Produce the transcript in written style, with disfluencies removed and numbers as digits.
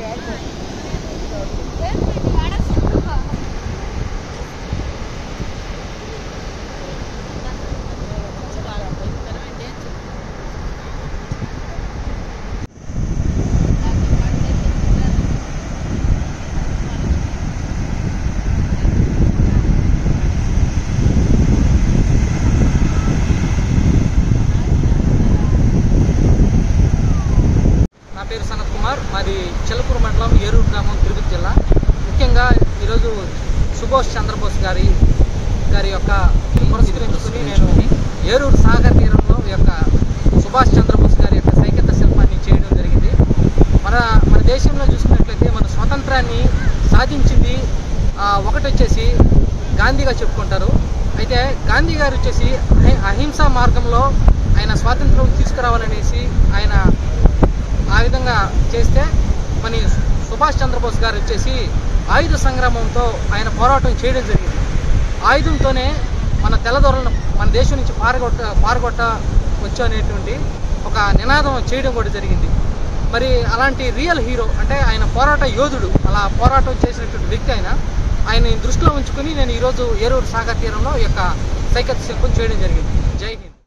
పేరు సనత్ కుమార్, మాది చెల్లపూరు మండలం ఏరూరు గ్రామం, తిరుపతి జిల్లా. ముఖ్యంగా ఈరోజు సుభాష్ చంద్రబోస్ గారి యొక్క పురస్కరించుకుని నేను ఏరూరు సాగర్ తీరంలో యొక్క సుభాష్ చంద్రబోస్ గారి యొక్క సైకత శిల్పాన్ని చేయడం జరిగింది. మన దేశంలో చూసుకున్నట్లయితే మన స్వాతంత్రాన్ని సాధించింది ఒకటి వచ్చేసి గాంధీగా చెప్పుకుంటారు. అయితే గాంధీ గారు వచ్చేసి అహింసా మార్గంలో ఆయన స్వాతంత్రం తీసుకురావాలనేసి ఆయన ఆ విధంగా చేస్తే, మన సుభాష్ చంద్రబోస్ గారు వచ్చేసి ఆయుధ సంగ్రామంతో ఆయన పోరాటం చేయడం జరిగింది. ఆయుధంతోనే మన తెల్లదొరలను మన దేశం నుంచి పారగొట్టవచ్చు అనేటువంటి ఒక నినాదం చేయడం కూడా జరిగింది. మరి అలాంటి రియల్ హీరో అంటే ఆయన పోరాట యోధుడు, అలా పోరాటం చేసినటువంటి వ్యక్తి ఆయన దృష్టిలో ఉంచుకుని నేను ఈరోజు ఏరూరు సాగర్ తీరంలో ఈ యొక్క సైకత్ శిల్పం చేయడం జరిగింది. జై హింద్.